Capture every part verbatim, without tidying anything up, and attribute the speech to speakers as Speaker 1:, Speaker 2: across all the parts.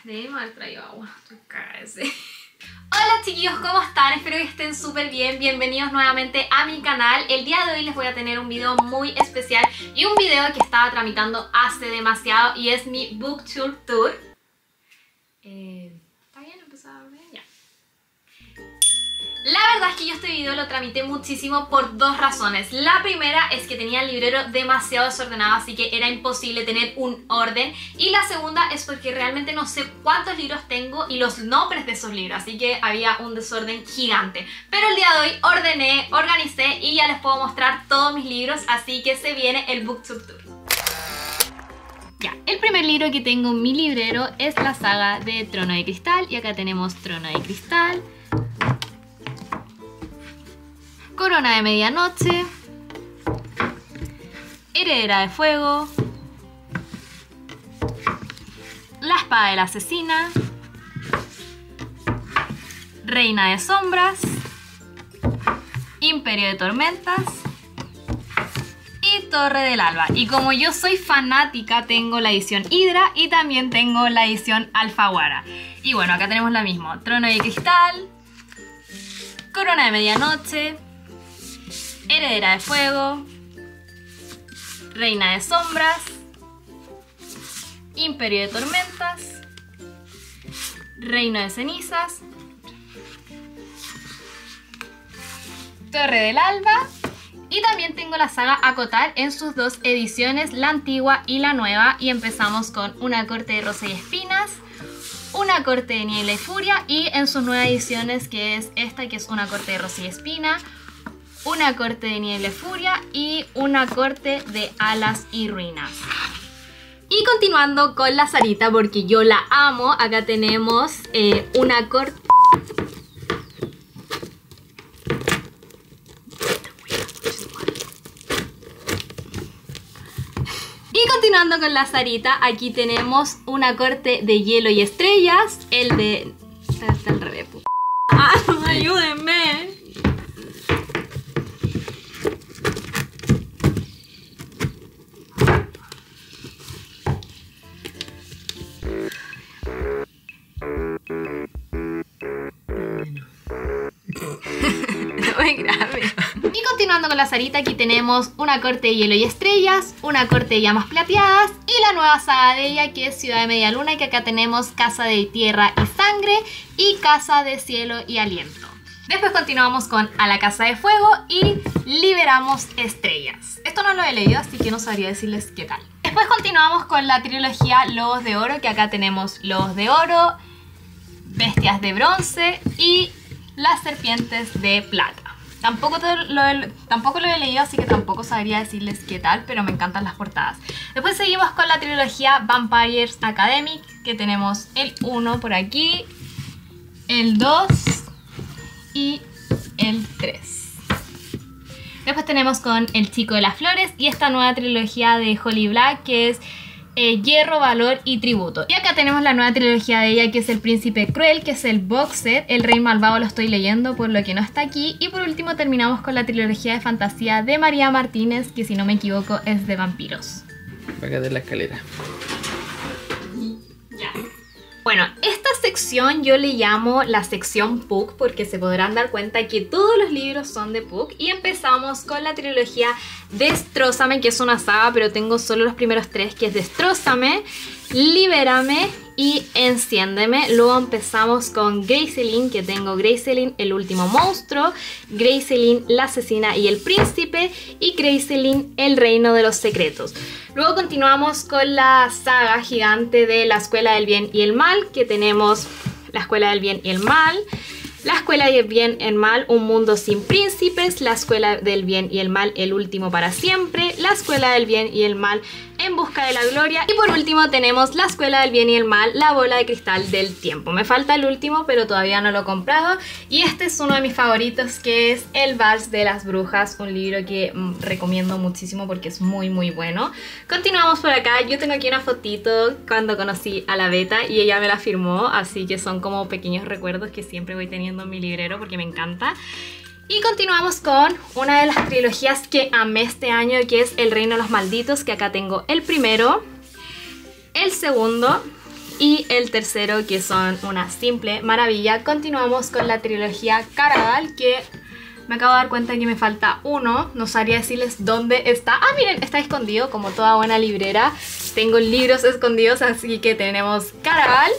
Speaker 1: Debemos haber traído agua. Hola chiquillos, ¿cómo están? Espero que estén súper bien. Bienvenidos nuevamente a mi canal. El día de hoy les voy a tener un video muy especial y un video que estaba tramitando hace demasiado y es mi BookTube Tour. Eh, ¿Está bien? ¿Empezaba a ver? Ya. La verdad es que yo este video lo tramité muchísimo por dos razones. La primera es que tenía el librero demasiado desordenado, así que era imposible tener un orden. Y la segunda es porque realmente no sé cuántos libros tengo y los nombres de esos libros, así que había un desorden gigante. Pero el día de hoy ordené, organicé y ya les puedo mostrar todos mis libros, así que se viene el BookTube Tour. Ya, el primer libro que tengo en mi librero es la saga de Trono de Cristal, y acá tenemos Trono de Cristal, Corona de Medianoche, Heredera de Fuego, La Espada de la Asesina, Reina de Sombras, Imperio de Tormentas y Torre del Alba. Y como yo soy fanática, tengo la edición Hydra y también tengo la edición Alfaguara. Y bueno, acá tenemos la misma: Trono de Cristal, Corona de Medianoche, Heredera de Fuego, Reina de Sombras, Imperio de Tormentas, Reino de Cenizas, Torre del Alba, y también tengo la saga Acotar en sus dos ediciones, la antigua y la nueva. Y empezamos con Una Corte de Rosa y Espinas, Una Corte de Niebla y Furia, y en sus nuevas ediciones, que es esta, que es Una Corte de Rosa y Espina, Una Corte de Niebla y Furia y Una Corte de Alas y Ruinas. Y continuando con la Sarita, porque yo la amo, acá tenemos eh, Una Corte... Y continuando con la Sarita, aquí tenemos Una Corte de Hielo y Estrellas, el de... Está, está al revés, puta. ¡Ah, ayúdenme! Muy grave. Y continuando con la Sarita, aquí tenemos Una Corte de Hielo y Estrellas, Una Corte de Llamas Plateadas y la nueva saga de ella, que es Ciudad de Media Luna, y que acá tenemos Casa de Tierra y Sangre y Casa de Cielo y Aliento. Después continuamos con A la Casa de Fuego y Liberamos Estrellas. Esto no lo he leído, así que no sabría decirles qué tal. Después continuamos con la trilogía Lobos de Oro, que acá tenemos Lobos de Oro, Bestias de Bronce y Las Serpientes de Plata. Tampoco lo, he, tampoco lo he leído, así que tampoco sabría decirles qué tal, pero me encantan las portadas. Después seguimos con la trilogía Vampires Academic, que tenemos el uno por aquí, el dos y el tres. Después tenemos con El Chico de las Flores y esta nueva trilogía de Holly Black, que es Eh, Hierro, Valor y Tributo. Y acá tenemos la nueva trilogía de ella, que es El Príncipe Cruel, que es el box set. El Rey Malvado lo estoy leyendo, por lo que no está aquí. Y por último terminamos con la trilogía de fantasía de María Martínez, que si no me equivoco es de vampiros.
Speaker 2: Acá de la escalera.
Speaker 1: Ya. Bueno, esta sección yo le llamo la sección Puck, porque se podrán dar cuenta que todos los libros son de Puck. Y empezamos con la trilogía Destrózame, que es una saga, pero tengo solo los primeros tres, que es Destrózame, Libérame y Enciéndeme. Luego empezamos con Gracelyn, que tengo Gracelyn, el último monstruo, Gracelyn, la asesina y el príncipe, y Gracelyn, el reino de los secretos. Luego continuamos con la saga gigante de la Escuela del Bien y el Mal, que tenemos la Escuela del Bien y el Mal, la Escuela del Bien y el Mal, Un Mundo Sin Príncipes, la Escuela del Bien y el Mal, El Último para Siempre, la Escuela del Bien y el Mal, En Busca de la Gloria, y por último tenemos la Escuela del Bien y el Mal, La Bola de Cristal del Tiempo. Me falta el último, pero todavía no lo he comprado, y este es uno de mis favoritos, que es El Vals de las Brujas, un libro que mmm, recomiendo muchísimo porque es muy muy bueno. Continuamos por acá. Yo tengo aquí una fotito cuando conocí a la Beta y ella me la firmó, así que son como pequeños recuerdos que siempre voy teniendo en mi librero porque me encanta. Y continuamos con una de las trilogías que amé este año, que es El Reino de los Malditos, que acá tengo el primero, el segundo y el tercero, que son una simple maravilla. Continuamos con la trilogía Caraval, que me acabo de dar cuenta que me falta uno. No sabría decirles dónde está. Ah, miren, está escondido como toda buena librera. Tengo libros escondidos, así que tenemos Caraval,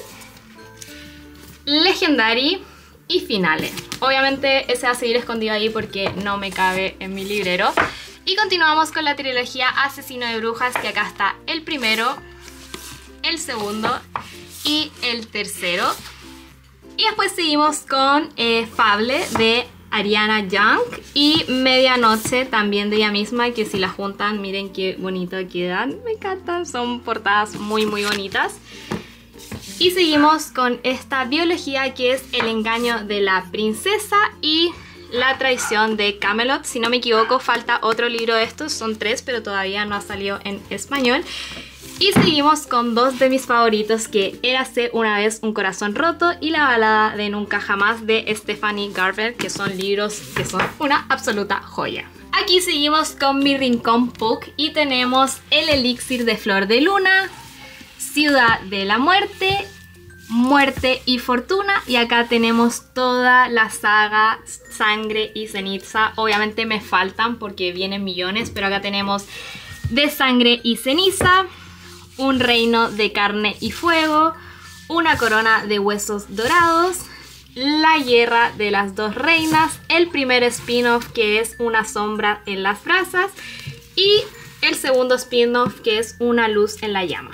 Speaker 1: Legendary y Finale. Obviamente ese va a seguir escondido ahí porque no me cabe en mi librero. Y continuamos con la trilogía Asesino de Brujas, que acá está el primero, el segundo y el tercero. Y después seguimos con eh, Fable de Ariana Young y Medianoche también de ella misma, que si la juntan miren qué bonito quedan. Me encantan, son portadas muy muy bonitas. Y seguimos con esta biología, que es El engaño de la princesa y La traición de Camelot. Si no me equivoco, falta otro libro de estos, son tres, pero todavía no ha salido en español. Y seguimos con dos de mis favoritos, que Érase una vez un corazón roto y La balada de Nunca Jamás de Stephanie Garber, que son libros que son una absoluta joya. Aquí seguimos con mi rincón Puck y tenemos El elixir de flor de luna, Ciudad de la muerte, Muerte y fortuna, y acá tenemos toda la saga Sangre y ceniza. Obviamente me faltan porque vienen millones, pero acá tenemos De sangre y ceniza, Un reino de carne y fuego, Una corona de huesos dorados, La guerra de las dos reinas, el primer spin-off, que es Una sombra en las brasas, y el segundo spin-off, que es Una luz en la llama.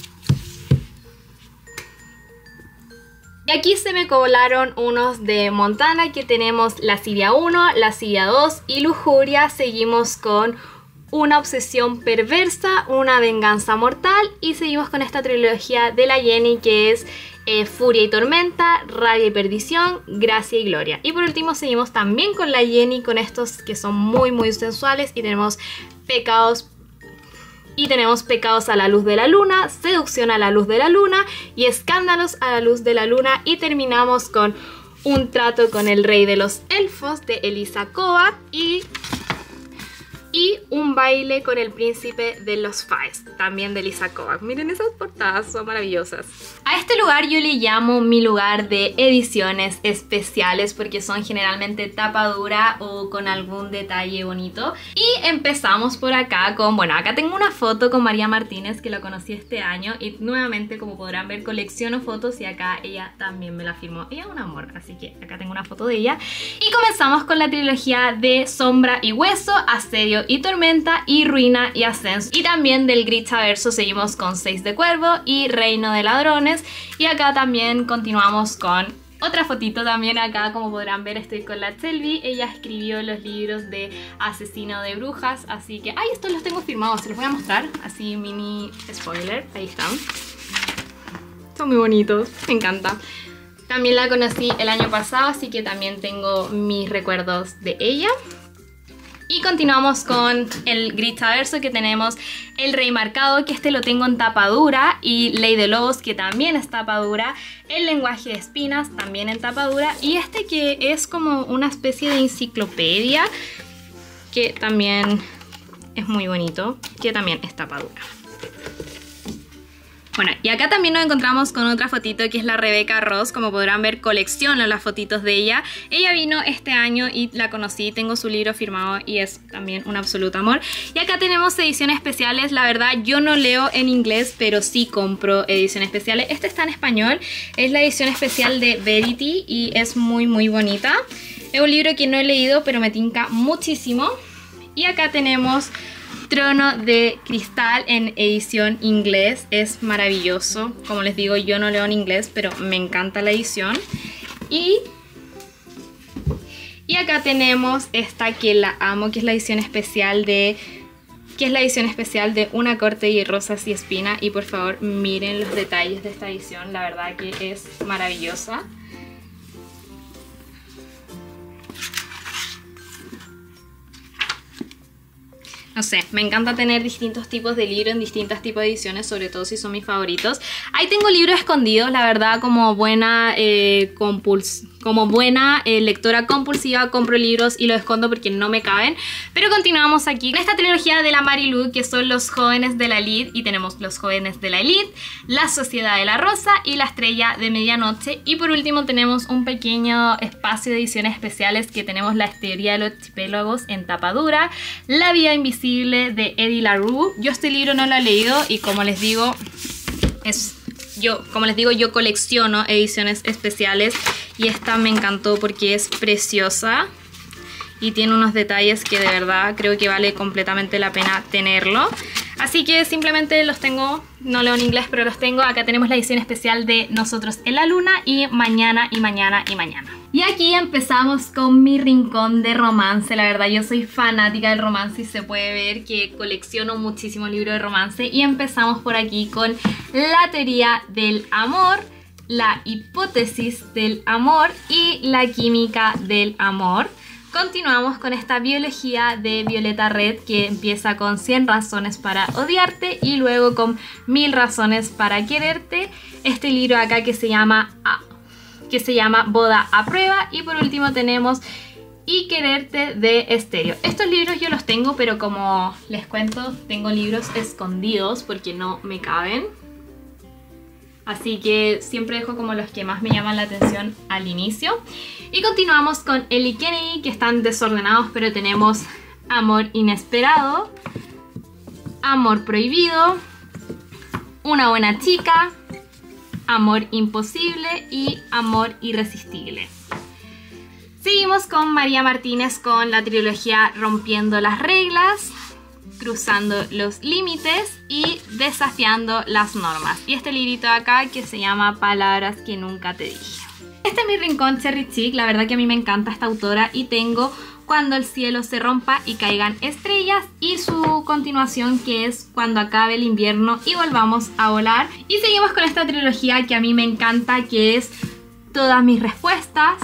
Speaker 1: Y aquí se me colaron unos de Montana, que tenemos Lascivia uno, Lascivia dos y Lujuria. Seguimos con Una obsesión perversa, Una venganza mortal, y seguimos con esta trilogía de la Jenny, que es eh, Furia y tormenta, Rabia y perdición, Gracia y gloria. Y por último seguimos también con la Jenny, con estos que son muy muy sensuales, y tenemos Pecados Y tenemos Pecados a la luz de la luna, Seducción a la luz de la luna y Escándalos a la luz de la luna. Y terminamos con Un trato con el rey de los elfos de Elisa Coa y, y Un baile con el príncipe de los Faes, también de Elisa Coa. Miren, esas portadas son maravillosas. A este lugar yo le llamo mi lugar de ediciones especiales, porque son generalmente tapa dura o con algún detalle bonito. Y empezamos por acá con, bueno, acá tengo una foto con María Martínez, que la conocí este año, y nuevamente, como podrán ver, colecciono fotos, y acá ella también me la firmó. Ella es un amor, así que acá tengo una foto de ella. Y comenzamos con la trilogía de Sombra y Hueso, Asedio y Tormenta, y Ruina y Ascenso. Y también del Grithaverso seguimos con Seis de Cuervo y Reino de Ladrones. Y acá también continuamos con otra fotito también. Acá, como podrán ver, estoy con la Selvi. Ella escribió los libros de Asesino de Brujas, así que... ¡Ay! Estos los tengo firmados, se los voy a mostrar. Así, mini spoiler. Ahí están. Son muy bonitos, me encanta. También la conocí el año pasado, así que también tengo mis recuerdos de ella. Y continuamos con el Grithaverso, que tenemos El Rey Marcado, que este lo tengo en tapa dura, y Ley de Lobos, que también es tapa dura, El Lenguaje de Espinas, también en tapa dura, y este que es como una especie de enciclopedia, que también es muy bonito, que también es tapa dura. Bueno, y acá también nos encontramos con otra fotito, que es la Rebeca Ross. Como podrán ver, colecciono las fotitos de ella. Ella vino este año y la conocí, tengo su libro firmado y es también un absoluto amor. Y acá tenemos ediciones especiales. La verdad, yo no leo en inglés, pero sí compro ediciones especiales. Este está en español, es la edición especial de Verity y es muy muy bonita. Es un libro que no he leído, pero me tinca muchísimo. Y acá tenemos Trono de Cristal en edición inglés, es maravilloso. Como les digo, yo no leo en inglés, pero me encanta la edición. Y, y acá tenemos esta que la amo, que es la edición especial de... que es la edición especial de Una corte y rosas y espina. Y por favor, miren los detalles de esta edición, la verdad que es maravillosa. No sé, me encanta tener distintos tipos de libros en distintos tipos de ediciones, sobre todo si son mis favoritos. Ahí tengo libros escondidos, la verdad, como buena eh, compuls como buena eh, lectora compulsiva, compro libros y los escondo porque no me caben. Pero continuamos aquí con esta trilogía de la Marilu, que son los jóvenes de la Elite, y tenemos los jóvenes de la Elite, la Sociedad de la Rosa y la Estrella de Medianoche. Y por último tenemos un pequeño espacio de ediciones especiales que tenemos la Teoría de los Archipélagos en tapa dura, La Vida Invisible de Eddie LaRue. Yo este libro no lo he leído y como les digo, es... Yo, como les digo, yo colecciono ediciones especiales y esta me encantó porque es preciosa y tiene unos detalles que de verdad creo que vale completamente la pena tenerlo. Así que simplemente los tengo, no leo en inglés, pero los tengo. Acá tenemos la edición especial de Nosotros en la Luna y Mañana y Mañana y Mañana. Y aquí empezamos con mi rincón de romance. La verdad, yo soy fanática del romance y se puede ver que colecciono muchísimos libros de romance. Y empezamos por aquí con La Teoría del Amor, La Hipótesis del Amor y La Química del Amor. Continuamos con esta biología de Violeta Red, que empieza con cien razones para odiarte y luego con mil razones para quererte. Este libro acá que se llama... que se llama Boda a Prueba. Y por último tenemos Y Quererte de Estéreo. Estos libros yo los tengo, pero como les cuento, tengo libros escondidos porque no me caben. Así que siempre dejo como los que más me llaman la atención al inicio. Y continuamos con Ellie Kennedy, que están desordenados, pero tenemos Amor Inesperado, Amor Prohibido, Una Buena Chica, Amor Imposible y Amor Irresistible. Seguimos con María Martínez con la trilogía Rompiendo las Reglas, Cruzando los Límites y Desafiando las Normas. Y este librito de acá que se llama Palabras que Nunca Te Dije. Este es mi rincón Cherry Chic. La verdad que a mí me encanta esta autora y tengo Cuando el cielo se rompa y caigan estrellas y su continuación, que es Cuando acabe el invierno y volvamos a volar. Y seguimos con esta trilogía que a mí me encanta, que es Todas mis respuestas,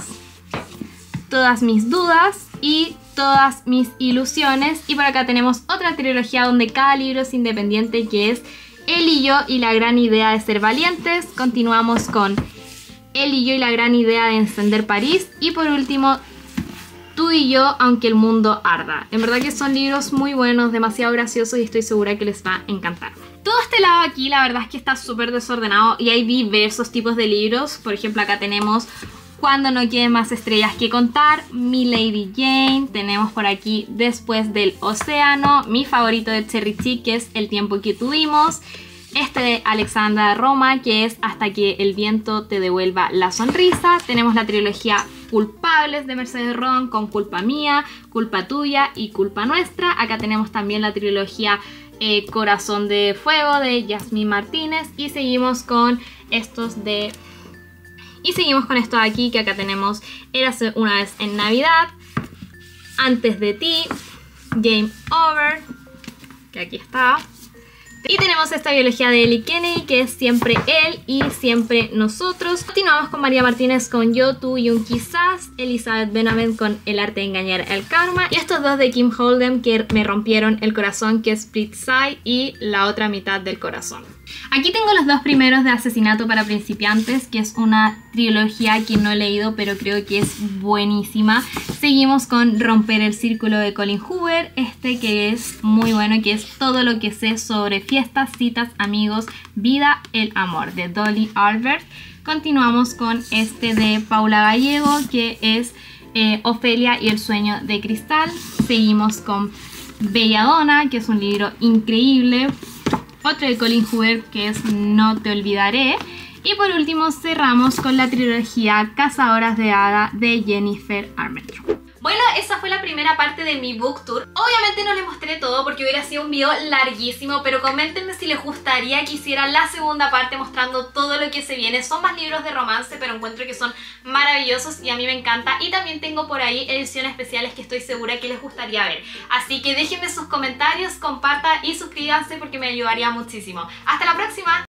Speaker 1: Todas mis dudas y Todas mis ilusiones. Y por acá tenemos otra trilogía donde cada libro es independiente, que es Él y yo y la gran idea de ser valientes. Continuamos con Él y yo y la gran idea de encender París. Y por último, Tú y yo, aunque el mundo arda. En verdad que son libros muy buenos, demasiado graciosos y estoy segura que les va a encantar. Todo este lado aquí la verdad es que está súper desordenado y hay diversos tipos de libros. Por ejemplo, acá tenemos Cuando no queden más estrellas que contar, Mi Lady Jane. Tenemos por aquí Después del océano, mi favorito de Cherry Chic, que es El tiempo que tuvimos. Este de Alexandra Roma, que es Hasta que el viento te devuelva la sonrisa. Tenemos la trilogía Culpables de Mercedes Ron con Culpa Mía, Culpa Tuya y Culpa Nuestra. Acá tenemos también la trilogía eh, Corazón de Fuego de Yasmín Martínez. Y seguimos con estos de... Y seguimos con estos aquí, que acá tenemos Érase una vez en Navidad, Antes de ti, Game Over, que aquí está. Y tenemos esta biología de Ellie Kennedy, que es Siempre él y siempre nosotros. Continuamos con María Martínez con Yo, tú y un quizás. Elizabeth Benavent con El arte de engañar al karma. Y estos dos de Kim Holden, que me rompieron el corazón, que es Split Side y La otra mitad del corazón. Aquí tengo los dos primeros de Asesinato para principiantes, que es una trilogía que no he leído, pero creo que es buenísima. Seguimos con Romper el círculo de Colin Hoover, este que es muy bueno, que es Todo lo que sé sobre fiestas, citas, amigos, vida, el amor, de Dolly Albert. Continuamos con este de Paula Gallego, que es eh, Ofelia y el sueño de cristal. Seguimos con Belladonna, que es un libro increíble. Otro de Colin Hoover, que es No te olvidaré. Y por último cerramos con la trilogía Cazadoras de Hada de Jennifer Armentrout. Bueno, esa fue la primera parte de mi book tour. Obviamente no les mostré todo porque hubiera sido un video larguísimo, pero coméntenme si les gustaría que hiciera la segunda parte mostrando todo lo que se viene. Son más libros de romance, pero encuentro que son maravillosos y a mí me encanta. Y también tengo por ahí ediciones especiales que estoy segura que les gustaría ver. Así que déjenme sus comentarios, compartan y suscríbanse porque me ayudaría muchísimo. ¡Hasta la próxima!